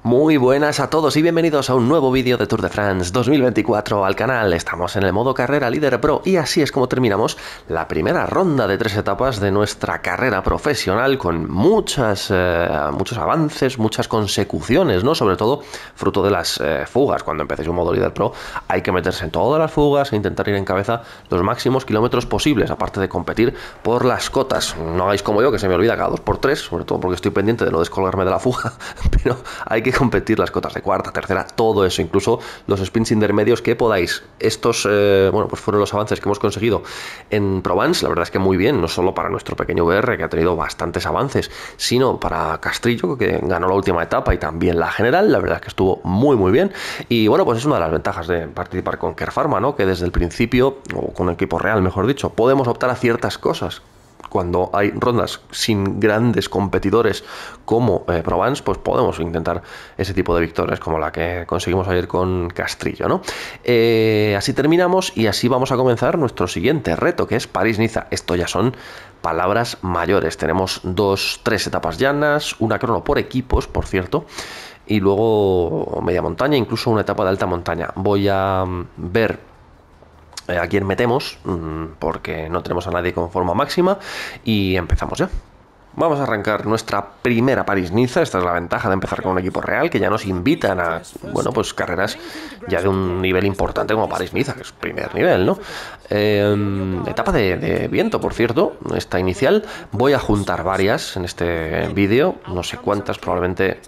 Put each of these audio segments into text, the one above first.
Muy buenas a todos y bienvenidos a un nuevo vídeo de Tour de France 2024 al canal. Estamos en el modo carrera líder pro y así es como terminamos la primera ronda de 3 etapas de nuestra carrera profesional con muchos avances, muchas consecuciones, ¿no? Sobre todo fruto de las fugas. Cuando empecéis un modo líder pro hay que meterse en todas las fugas e intentar ir en cabeza los máximos kilómetros posibles, aparte de competir por las cotas. No hagáis como yo, que se me olvida cada 2x3, sobre todo porque estoy pendiente de no descolgarme de la fuga, pero hay que competir las cotas de cuarta, tercera, todo eso, incluso los sprints intermedios que podáis. Estos, bueno, pues fueron los avances que hemos conseguido en Provence. La verdad es que muy bien, no solo para nuestro pequeño VR, que ha tenido bastantes avances, sino para Castrillo, que ganó la última etapa y también la general. La verdad es que estuvo muy bien. Y bueno, pues es una de las ventajas de participar con Care Pharma, ¿no? Que desde el principio, o con un equipo real, mejor dicho, podemos optar a ciertas cosas. Cuando hay rondas sin grandes competidores como Provence, pues podemos intentar ese tipo de victorias como la que conseguimos ayer con Castrillo, ¿no? Así terminamos y así vamos a comenzar nuestro siguiente reto, que es París-Niza. Esto ya son palabras mayores. Tenemos 3 etapas llanas, una crono por equipos, por cierto, y luego media montaña, incluso una etapa de alta montaña. Voy a ver a quién metemos, porque no tenemos a nadie con forma máxima, y empezamos ya. Vamos a arrancar nuestra primera París-Niza. Esta es la ventaja de empezar con un equipo real, que ya nos invitan a, bueno, pues carreras ya de un nivel importante como París-Niza, que es primer nivel, ¿no? Etapa de viento, por cierto, esta inicial. Voy a juntar varias en este vídeo, no sé cuántas, probablemente,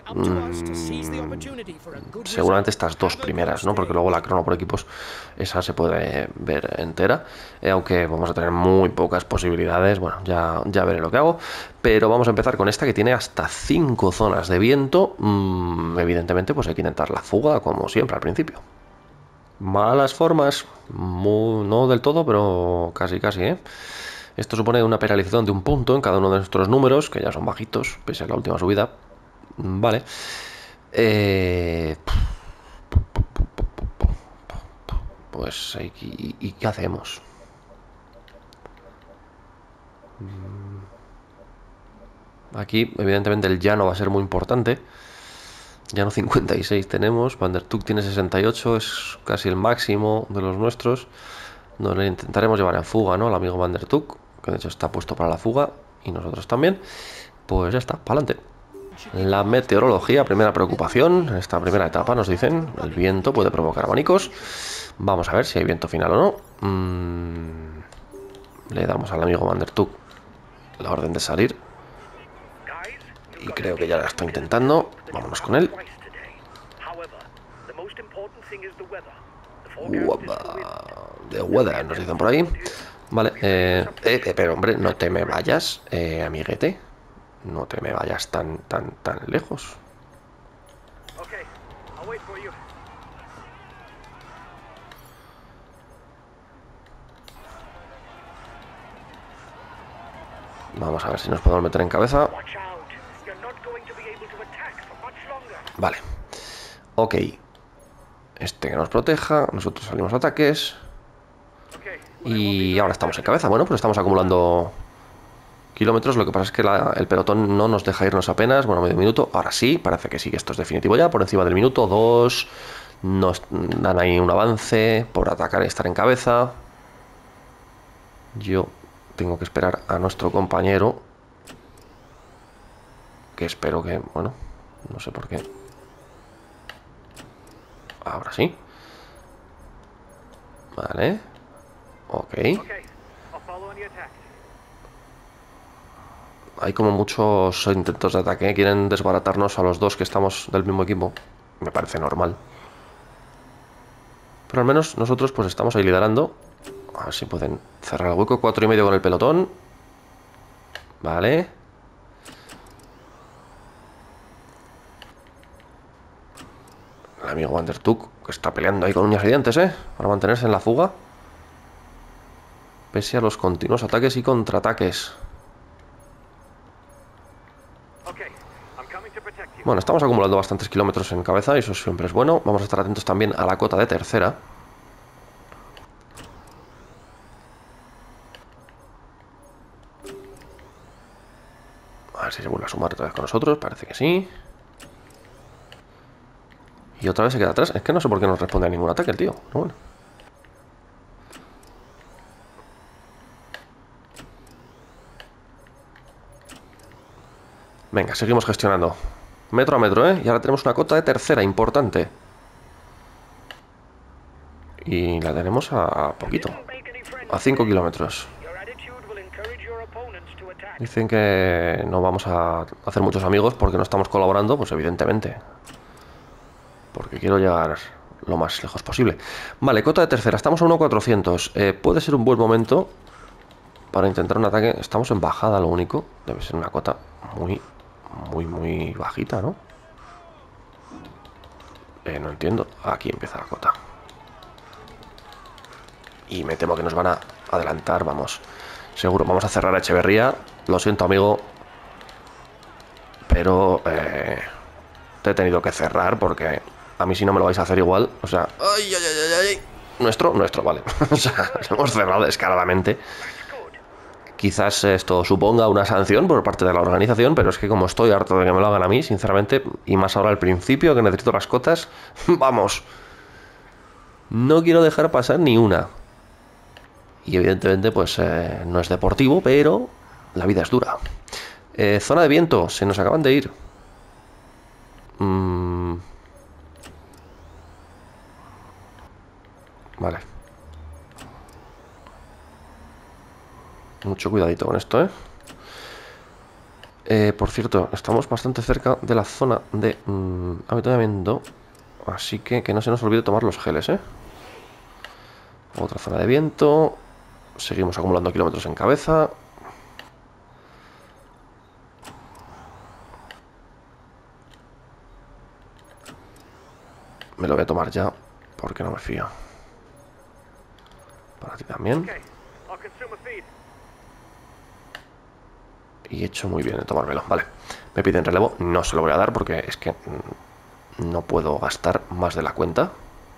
seguramente estas 2 primeras, ¿no? Porque luego la crono por equipos, esa se puede ver entera, aunque vamos a tener muy pocas posibilidades. Bueno, ya veré lo que hago. Pero vamos a empezar con esta, que tiene hasta 5 zonas de viento. Evidentemente, pues hay que intentar la fuga, como siempre al principio. Malas formas, no del todo, pero casi, ¿eh? Esto supone una penalización de 1 punto en cada uno de nuestros números, que ya son bajitos, pese a la última subida. Vale. Pues, ¿y qué hacemos? Aquí, evidentemente, el llano va a ser muy importante. Llano 56 tenemos, Van der Tuk tiene 68, es casi el máximo de los nuestros. Nos le intentaremos llevar en fuga, ¿no? Al amigo Van der Tuk, que de hecho está puesto para la fuga, y nosotros también. Pues ya está, para adelante. La meteorología, primera preocupación. En esta primera etapa nos dicen, el viento puede provocar abanicos. Vamos a ver si hay viento final o no. Le damos al amigo Van der Tuk la orden de salir. Y creo que ya la está intentando. Vámonos con él. De weather, nos dicen por ahí. Vale, pero hombre, no te me vayas, amiguete. No te me vayas tan lejos. Vamos a ver si nos podemos meter en cabeza. Vale. Ok. Este que nos proteja. Nosotros salimos a ataques. Y ahora estamos en cabeza. Bueno, pues estamos acumulando kilómetros. Lo que pasa es que el pelotón no nos deja irnos apenas. Bueno, medio minuto. Ahora sí, parece que sí, que esto es definitivo ya. Por encima del minuto, 2. Nos dan ahí un avance por atacar y estar en cabeza. Yo tengo que esperar a nuestro compañero, que espero que, bueno, no sé por qué. Ahora sí. Vale. Ok. Hay como muchos intentos de ataque. Quieren desbaratarnos a los 2 que estamos del mismo equipo. Me parece normal. Pero al menos nosotros pues estamos ahí liderando. A ver si pueden cerrar el hueco. 4,5 con el pelotón. Vale. El amigo Van der Tuk, que está peleando ahí con uñas y dientes, para mantenerse en la fuga, pese a los continuos ataques y contraataques. Bueno, estamos acumulando bastantes kilómetros en cabeza y eso siempre es bueno. Vamos a estar atentos también a la cota de tercera. A ver si se vuelve a sumar otra vez con nosotros. Parece que sí. Y otra vez se queda atrás. Es que no sé por qué no responde a ningún ataque el tío. Pero bueno. Venga, seguimos gestionando. Metro a metro, ¿eh? Y ahora tenemos una cota de tercera, importante. Y la tenemos a poquito. A 5 kilómetros. Dicen que no vamos a hacer muchos amigos porque no estamos colaborando, pues evidentemente. Porque quiero llegar lo más lejos posible. Vale, cota de tercera. Estamos a 1.400. Puede ser un buen momento para intentar un ataque. Estamos en bajada, lo único. Debe ser una cota muy bajita, ¿no? No entiendo. Aquí empieza la cota. Y me temo que nos van a adelantar, vamos. Seguro, vamos a cerrar a Echeverría. Lo siento, amigo. Pero te he tenido que cerrar porque a mí si no me lo vais a hacer igual. O sea, ¡ay! Nuestro, vale. O sea, lo hemos cerrado descaradamente. Quizás esto suponga una sanción por parte de la organización, pero es que como estoy harto de que me lo hagan a mí, sinceramente, y más ahora al principio, que necesito las cotas, vamos. No quiero dejar pasar ni una. Y evidentemente, pues no es deportivo, pero la vida es dura. Zona de viento, se nos acaban de ir. Vale. Mucho cuidadito con esto, por cierto, estamos bastante cerca de la zona de avituallamiento. Así que no se nos olvide tomar los geles, Otra zona de viento. Seguimos acumulando kilómetros en cabeza. Me lo voy a tomar ya, porque no me fío. Para ti también. Y he hecho muy bien en tomármelo. Vale, me piden relevo. No se lo voy a dar porque es que no puedo gastar más de la cuenta.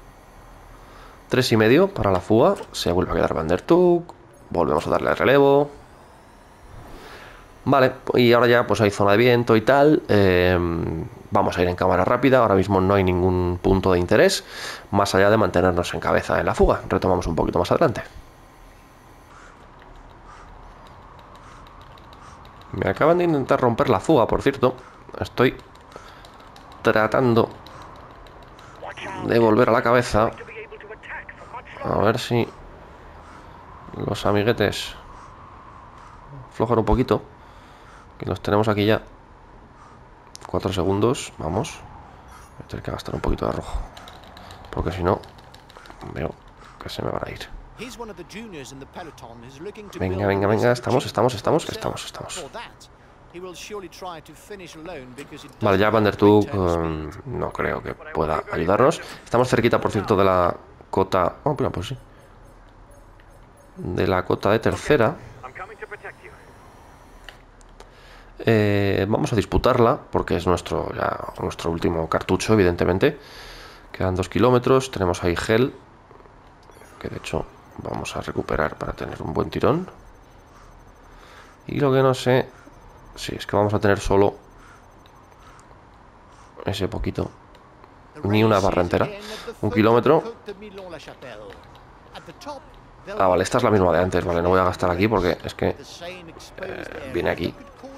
3,5 para la fuga. Se vuelve a quedar Van der Tuk. Volvemos a darle el relevo. Vale, y ahora ya pues hay zona de viento y tal. Vamos a ir en cámara rápida. Ahora mismo no hay ningún punto de interés, más allá de mantenernos en cabeza en la fuga. Retomamos un poquito más adelante. Me acaban de intentar romper la fuga, por cierto. Estoy tratando de volver a la cabeza. A ver si los amiguetes aflojan un poquito, que los tenemos aquí ya. 4 segundos, vamos. Voy a tener que gastar un poquito de rojo, porque si no veo que se me van a ir. Venga, estamos. Vale, ya Van der Tuk no creo que pueda ayudarnos. Estamos cerquita, por cierto, de la cota... Oh, pues sí. De la cota de tercera. Vamos a disputarla, porque es nuestro último cartucho, evidentemente. Quedan 2 kilómetros, tenemos ahí gel, que de hecho vamos a recuperar para tener un buen tirón. Y lo que no sé, sí, es que vamos a tener solo ese poquito, ni una barra entera, 1 kilómetro. Ah, vale, esta es la misma de antes, vale, no voy a gastar aquí porque es que viene aquí.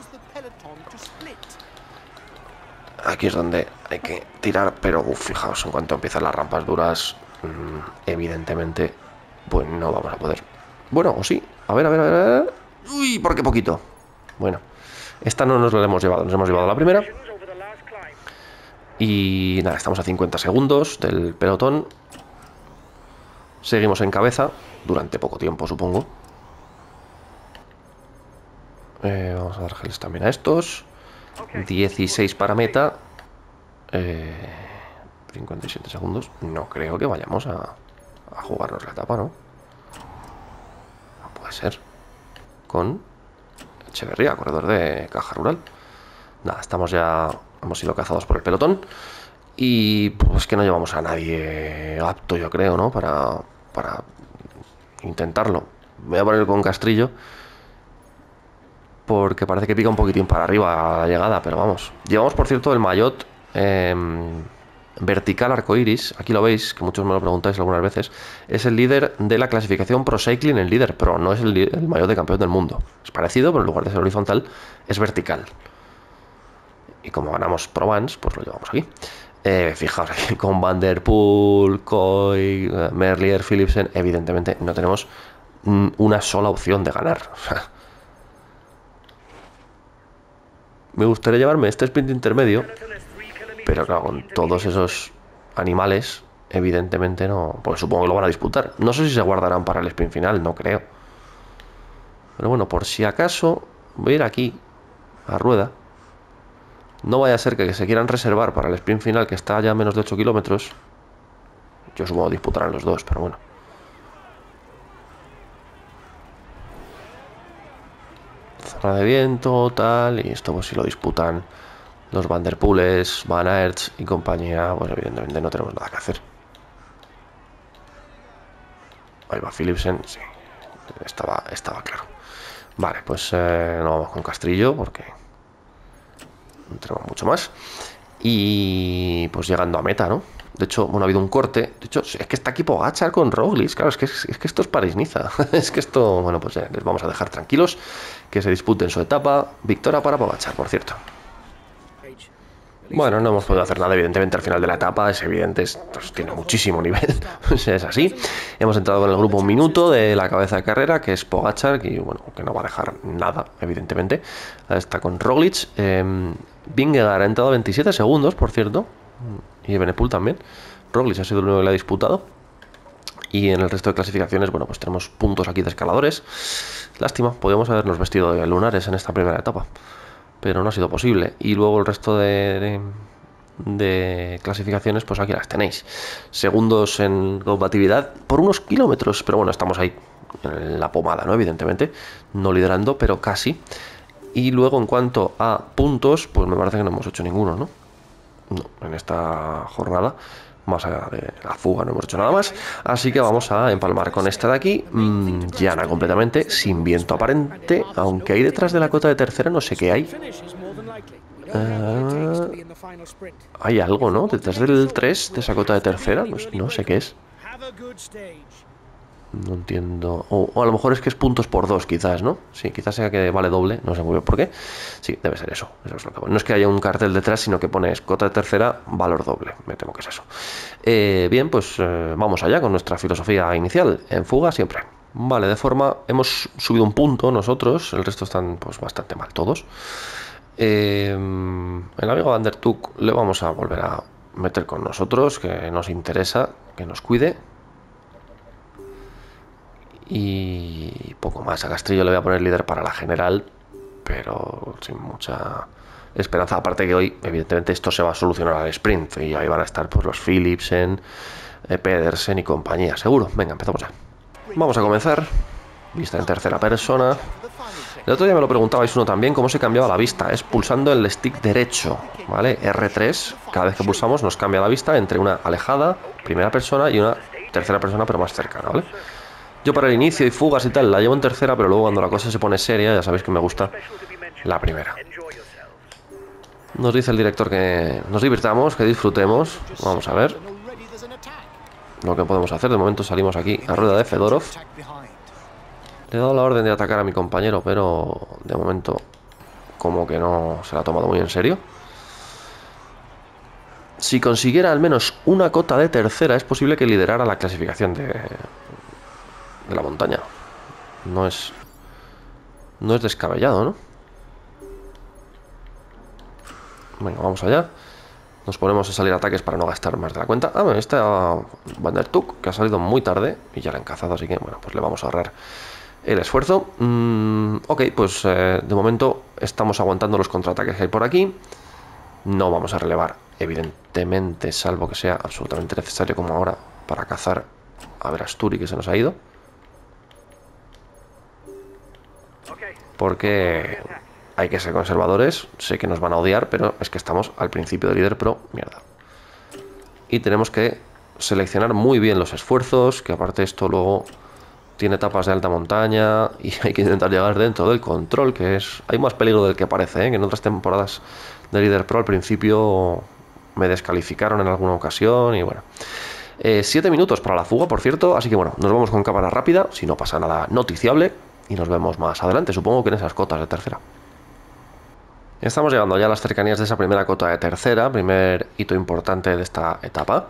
Aquí es donde hay que tirar, pero fijaos, en cuanto empiezan las rampas duras, evidentemente, pues no vamos a poder. Bueno, o sí, a ver. Uy, ¿por qué poquito? Bueno, esta no nos la hemos llevado, nos hemos llevado la primera. Y nada, estamos a 50 segundos del pelotón. Seguimos en cabeza, durante poco tiempo, supongo. Vamos a dar geles también a estos. 16 para meta. 57 segundos. No creo que vayamos a jugarnos la etapa, ¿no? No puede ser. Con Echeverría, corredor de Caja Rural. Nada, estamos ya... Hemos sido cazados por el pelotón. Y pues que no llevamos a nadie apto, yo creo, ¿no? Para intentarlo. Me voy a poner con Castrillo, porque parece que pica un poquitín para arriba a la llegada, pero vamos. Llevamos, por cierto, el maillot vertical arcoiris, aquí lo veis, que muchos me lo preguntáis algunas veces, es el líder de la clasificación Pro Cycling en líder Pro, no es el maillot de campeón del mundo. Es parecido, pero en lugar de ser horizontal, es vertical. Y como ganamos Pro Vans, pues lo llevamos aquí. Fijaos aquí con Van Der Poel, Coy, Merlier, Philipsen, evidentemente no tenemos una sola opción de ganar. O sea, me gustaría llevarme este sprint intermedio, pero claro, con todos esos animales, evidentemente no, pues supongo que lo van a disputar. No sé si se guardarán para el sprint final, no creo. Pero bueno, por si acaso, voy a ir aquí, a rueda. No vaya a ser que se quieran reservar para el sprint final, que está ya a menos de 8 kilómetros. Yo supongo que disputarán los dos, pero bueno. Zona de viento, tal, y esto pues si lo disputan los Van Der Poels, Van Aerts y compañía, pues evidentemente no tenemos nada que hacer. Ahí va Philipsen, sí, estaba claro. Vale, pues no vamos con Castrillo porque no tenemos mucho más. Y pues llegando a meta, ¿no? De hecho, bueno, ha habido un corte. De hecho, es que está aquí Pogačar con Roglic. Claro, es que esto es París-Niza. Es que esto, bueno, pues ya les vamos a dejar tranquilos. Que se disputen su etapa. Victoria para Pogačar, por cierto. Bueno, no hemos podido hacer nada, evidentemente, al final de la etapa. Es evidente, pues, tiene muchísimo nivel. Es así. Hemos entrado con el grupo un minuto de la cabeza de carrera, que es Pogačar, que, bueno, que no va a dejar nada, evidentemente. Está con Roglic. Vingegaard ha entrado a 27 segundos, por cierto. Y Evenepoel también. Roglic ha sido el único que le ha disputado. Y en el resto de clasificaciones, bueno, pues tenemos puntos aquí de escaladores. Lástima, podríamos habernos vestido de lunares en esta primera etapa, pero no ha sido posible. Y luego el resto de clasificaciones, pues aquí las tenéis. Segundos en combatividad por unos kilómetros, pero bueno, estamos ahí en la pomada, ¿no? Evidentemente, no liderando, pero casi. Y luego en cuanto a puntos, pues me parece que no hemos hecho ninguno, ¿no? No, en esta jornada, más allá de la fuga, no hemos hecho nada más. Así que vamos a empalmar con esta de aquí, llana completamente, sin viento aparente, aunque hay detrás de la cota de tercera, no sé qué hay. Hay algo, ¿no? Detrás del 3 de esa cota de tercera, no sé qué es. No entiendo. O a lo mejor es que es puntos por 2, quizás, ¿no? Sí, quizás sea que vale doble, no sé muy bien por qué. Sí, debe ser eso. Eso es lo que... No es que haya un cartel detrás, sino que pone cota de tercera, valor doble. Me temo que es eso. Bien, pues vamos allá con nuestra filosofía inicial. En fuga siempre. Vale, de forma... Hemos subido un punto nosotros, el resto están pues bastante mal todos. El amigo Van Der Tuk le vamos a volver a meter con nosotros, que nos interesa, que nos cuide. Y poco más. A Castrillo le voy a poner líder para la general, pero sin mucha esperanza. Aparte que hoy, evidentemente, esto se va a solucionar al sprint. Y ahí van a estar pues los Philipsen, Pedersen y compañía, seguro. Venga, empezamos ya. Vamos a comenzar. Vista en tercera persona. El otro día me lo preguntabais uno también, cómo se cambiaba la vista. Es pulsando el stick derecho, ¿vale? R3. Cada vez que pulsamos nos cambia la vista entre una alejada, primera persona, y una tercera persona, pero más cercana, ¿vale? Yo para el inicio y fugas y tal la llevo en tercera, pero luego cuando la cosa se pone seria, ya sabéis que me gusta la primera. Nos dice el director que nos divirtamos, que disfrutemos. Vamos a ver lo que podemos hacer. De momento salimos aquí a rueda de Fedorov. Le he dado la orden de atacar a mi compañero, pero de momento como que no se la ha tomado muy en serio. Si consiguiera al menos una cota de tercera, es posible que liderara la clasificación de la montaña. No es descabellado, ¿no? Venga, vamos allá. Nos ponemos a salir a ataques para no gastar más de la cuenta. Ah, bueno, está Van Der Tuk, que ha salido muy tarde y ya la han cazado, así que bueno, pues le vamos a ahorrar el esfuerzo. Ok, pues de momento estamos aguantando los contraataques que hay por aquí. No vamos a relevar, evidentemente, salvo que sea absolutamente necesario como ahora para cazar a ver Asturi, que se nos ha ido. Porque hay que ser conservadores. Sé que nos van a odiar, pero es que estamos al principio de líder pro. Mierda. Y tenemos que seleccionar muy bien los esfuerzos, que aparte esto luego tiene etapas de alta montaña y hay que intentar llegar dentro del control, que es... Hay más peligro del que parece, ¿eh? Que en otras temporadas de líder pro al principio Me descalificaron en alguna ocasión y bueno. 7 minutos para la fuga, por cierto. Así que bueno, nos vamos con cámara rápida, si no pasa nada noticiable. Y nos vemos más adelante, supongo que en esas cotas de tercera. Estamos llegando ya a las cercanías de esa primera cota de tercera, primer hito importante de esta etapa.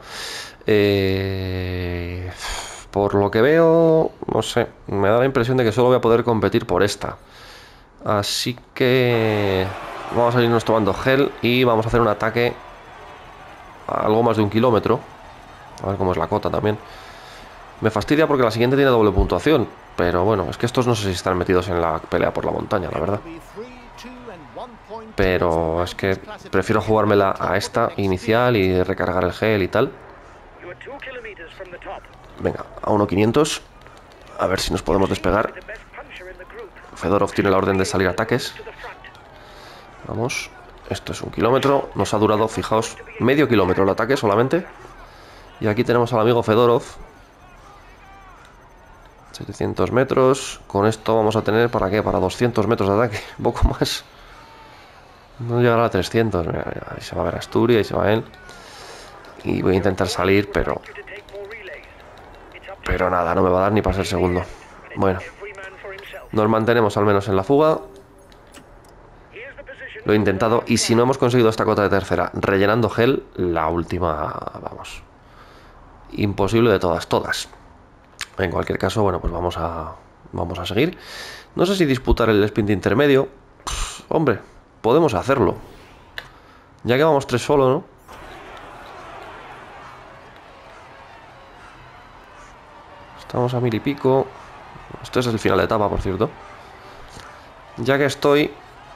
Por lo que veo, no sé, me da la impresión de que solo voy a poder competir por esta. Así que vamos a irnos tomando gel y vamos a hacer un ataque a algo más de 1 kilómetro. A ver cómo es la cota también. Me fastidia porque la siguiente tiene doble puntuación, pero bueno, es que estos no sé si están metidos en la pelea por la montaña, la verdad. Pero es que prefiero jugármela a esta inicial y recargar el gel y tal. Venga, a 1.500. A ver si nos podemos despegar. Fedorov tiene la orden de salir a ataques. Vamos. Esto es 1 kilómetro. Nos ha durado, fijaos, medio kilómetro el ataque solamente. Y aquí tenemos al amigo Fedorov. 700 metros. Con esto vamos a tener, ¿para qué? Para 200 metros de ataque. Un poco más. No llegará a 300. Mira, mira, ahí se va a ver Asturias, ahí se va él. Y voy a intentar salir, pero nada, no me va a dar ni para ser segundo. Bueno, nos mantenemos al menos en la fuga. Lo he intentado. Y si no hemos conseguido esta cota de tercera rellenando gel, la última, vamos, imposible de todas. En cualquier caso, bueno, pues vamos a seguir. No sé si disputar el sprint intermedio. Hombre, podemos hacerlo. Ya que vamos 3 solo, ¿no? Estamos a 1000 y pico. Esto es el final de etapa, por cierto. Ya que estoy...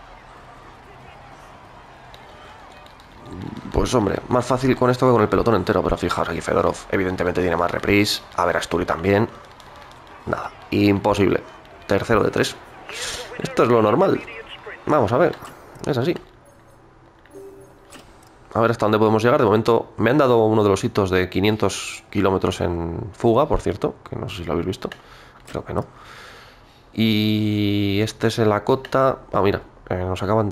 Pues hombre, más fácil con esto que con el pelotón entero. Pero fijaos, aquí Fedorov evidentemente tiene más reprise. A ver, Asturi también. Nada, imposible. Tercero de 3. Esto es lo normal. Vamos a ver, es así. A ver hasta dónde podemos llegar. De momento me han dado uno de los hitos de 500 kilómetros en fuga, por cierto. Que no sé si lo habéis visto. Creo que no. Y este es el Lakota. Ah, mira, nos acaban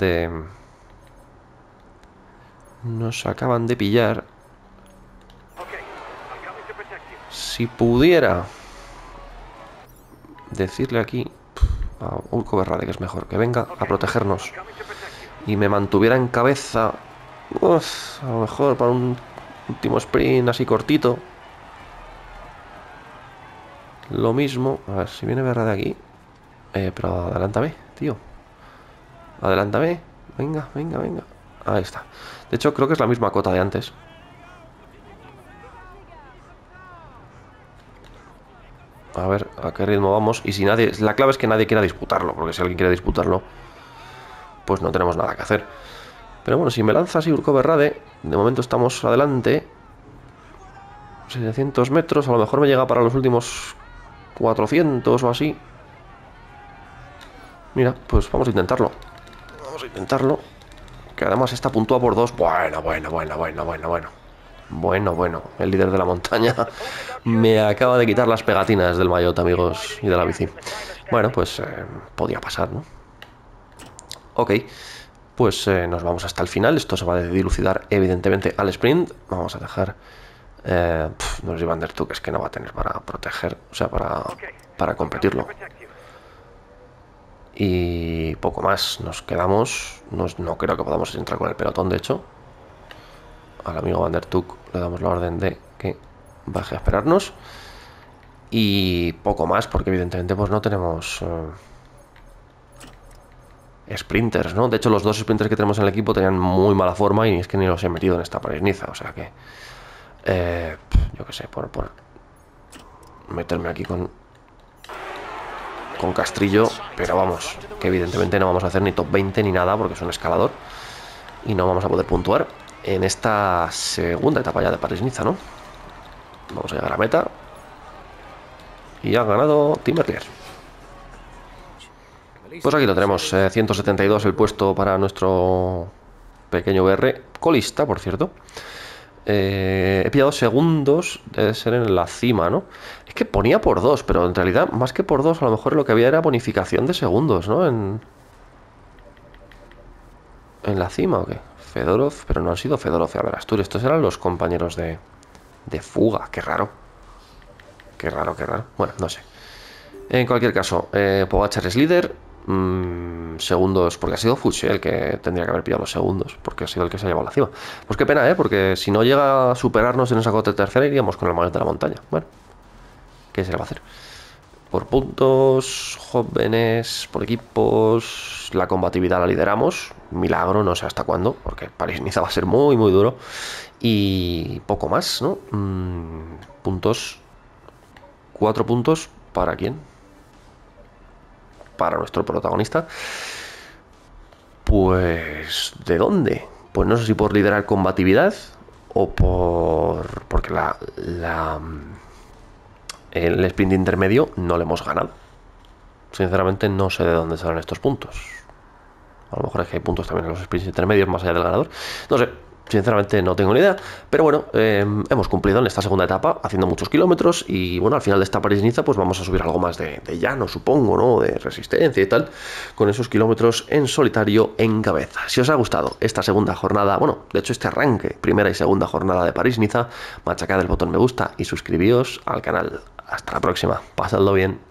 de pillar. Si pudiera decirle aquí a Urko Berrade que es mejor que venga a protegernos y me mantuviera en cabeza, a lo mejor para un último sprint así cortito. Lo mismo. A ver si viene Berrade aquí. Pero adelántame, tío. Adelántame. Venga. Ahí está. De hecho, creo que es la misma cota de antes. A ver a qué ritmo vamos. Y si nadie... La clave es que nadie quiera disputarlo. Porque si alguien quiere disputarlo, pues no tenemos nada que hacer. Pero bueno, si me lanza así Urko Berrade, de momento estamos adelante. 700 metros. A lo mejor me llega para los últimos 400 o así. Mira, pues vamos a intentarlo. Que además está puntuado por 2. Bueno, el líder de la montaña me acaba de quitar las pegatinas del maillot, amigos, y de la bici. Bueno, pues podía pasar, ¿no? Ok, pues nos vamos hasta el final. Esto se va a dilucidar evidentemente al sprint. Vamos a dejar... no sé, Van der Tuk es que no va a tener para proteger, o sea, para competirlo. Y poco más, nos quedamos. No creo que podamos entrar con el pelotón, de hecho. Al amigo Van der Tuk le damos la orden de que baje a esperarnos. Y poco más, porque evidentemente pues no tenemos sprinters, ¿no? De hecho, los 2 sprinters que tenemos en el equipo tenían muy mala forma y es que ni los he metido en esta París-Niza. O sea que yo qué sé, por meterme aquí con Castrillo, pero vamos, que evidentemente no vamos a hacer ni top 20 ni nada porque es un escalador y no vamos a poder puntuar en esta segunda etapa ya de París-Niza, ¿no? Vamos a llegar a meta y ha ganado Tim Merlier. Pues aquí lo tenemos, 172 el puesto para nuestro pequeño VR, colista, por cierto. He pillado segundos, debe ser en la cima, ¿no? Es que ponía por 2, pero en realidad, más que por 2, a lo mejor lo que había era bonificación de segundos, ¿no? ¿En la cima o qué? Fedorov, pero no han sido Fedorov y Aberastur. Estos eran los compañeros de fuga. Qué raro. Qué raro, qué raro. Bueno, no sé. En cualquier caso, Pogačar es líder. Segundos, porque ha sido Fuchs el que tendría que haber pillado los segundos, porque ha sido el que se ha llevado la cima. Pues qué pena, porque si no llega a superarnos en esa cota tercera, iríamos con el mayor de la montaña. Bueno, ¿qué se le va a hacer? Por puntos, jóvenes, por equipos, la combatividad la lideramos. Milagro, no sé hasta cuándo, porque París-Niza va a ser muy, muy duro. Y poco más, ¿no? Puntos. 4 puntos, ¿para quién? Para nuestro protagonista. Pues, ¿de dónde? Pues no sé si por liderar combatividad o porque el sprint intermedio no le hemos ganado. Sinceramente no sé de dónde salen estos puntos. A lo mejor es que hay puntos también en los sprints intermedios más allá del ganador. No sé, sinceramente no tengo ni idea. Pero bueno, hemos cumplido en esta segunda etapa haciendo muchos kilómetros. Y bueno, al final de esta París-Niza pues vamos a subir algo más de llano, supongo, ¿no? De resistencia y tal. Con esos kilómetros en solitario en cabeza. Si os ha gustado esta segunda jornada, bueno, de hecho este arranque, primera y segunda jornada de París-Niza, machacad el botón me gusta y suscribíos al canal. Hasta la próxima, pasadlo bien.